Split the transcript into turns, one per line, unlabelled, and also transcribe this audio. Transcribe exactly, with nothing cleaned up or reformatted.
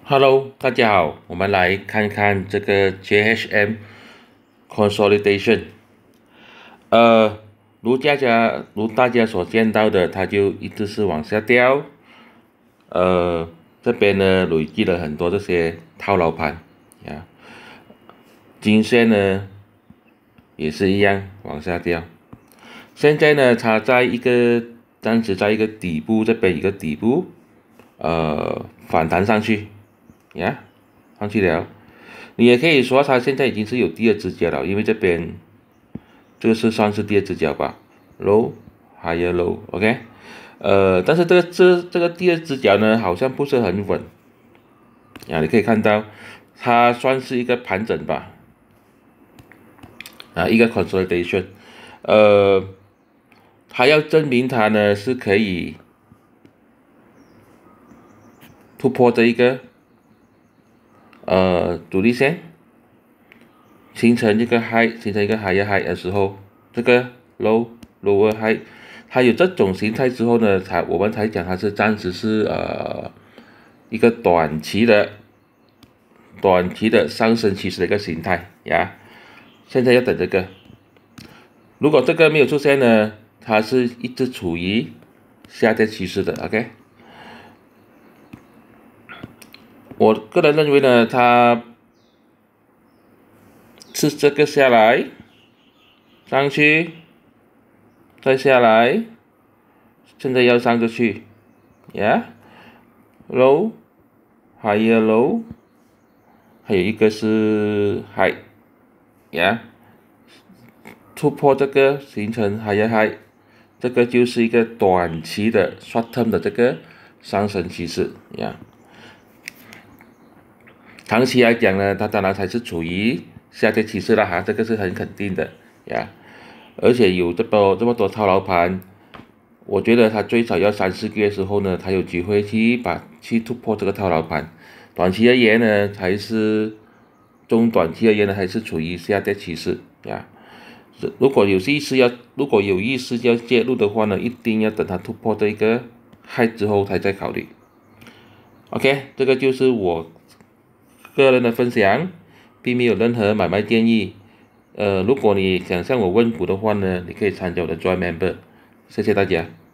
Hello，大家好，我们来看看这个 J H M consolidation。呃，如大家如大家所见到的，它就一直是往下掉。呃，这边呢累积了很多这些套牢盘呀，金线呢也是一样往下掉。现在呢，它在一个暂时在一个底部，这边一个底部，呃，反弹上去呀。上去了，你也可以说它现在已经是有第二只脚了，因为这边这个是算是第二只脚吧 ，low higher low，OK， 呃，但是这个这这个第二只脚呢，好像不是很稳啊，你可以看到它算是一个盘整吧，啊，一个 consolidation， 呃，它要证明它呢是可以突破这一个。呃，阻力线形成一个 high， 形成一个 higher high 的时候，这个 low lower high， 它有这种形态之后呢，才我们才讲它是暂时是呃一个短期的短期的上升趋势的一个形态呀。现在要等这个，如果这个没有出现呢，它是一直处于下跌趋势的 ，OK。我个人认为呢，它是这个下来，上去，再下来，现在要上着去，呀 ，low， higher low， 还有一个是 high， 呀，突破这个形成 higher high， 这个就是一个短期的 short term 的这个上升趋势，呀。长期来讲呢，它当然还是处于下跌趋势了哈，这个是很肯定的呀。而且有这么这么多套牢盘，我觉得它最少要三四个月之后呢，它有机会去把去突破这个套牢盘。短期而言呢，还是中短期而言呢，还是处于下跌趋势呀。如果有意识要如果有意识要介入的话呢，一定要等它突破这个 high 之后才再考虑。OK， 这个就是我个人的分享，并没有任何买卖建议。呃，如果你想向我问股的话呢，你可以参加我的 Join Member，谢谢大家。